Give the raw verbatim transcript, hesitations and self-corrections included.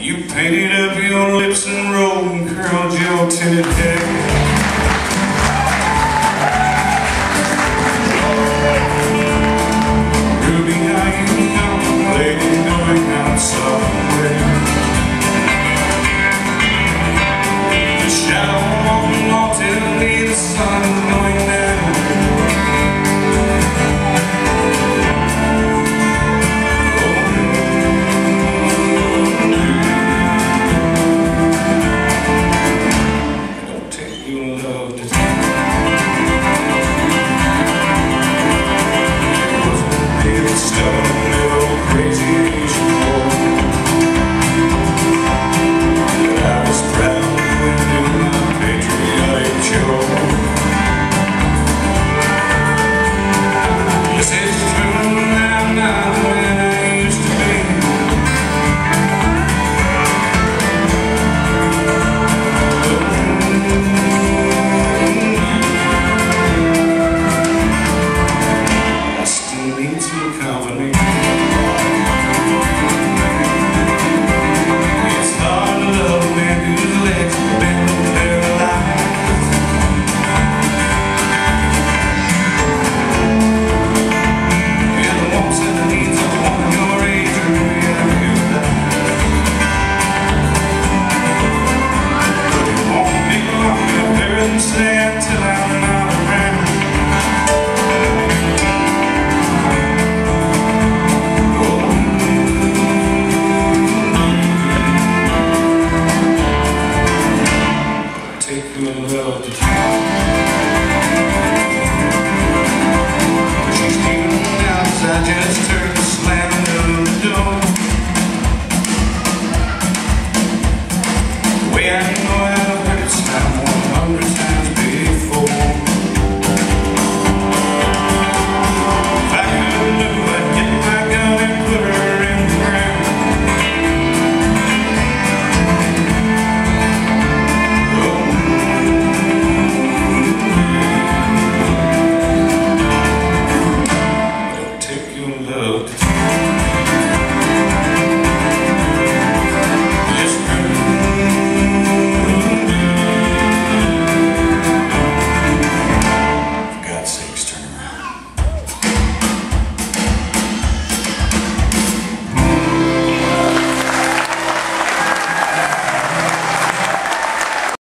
You painted up your lips and rolled and curled your tinted head. Ruby, how you know, lady, going out somewhere. The shadow won't long till me the sun is going down. Company.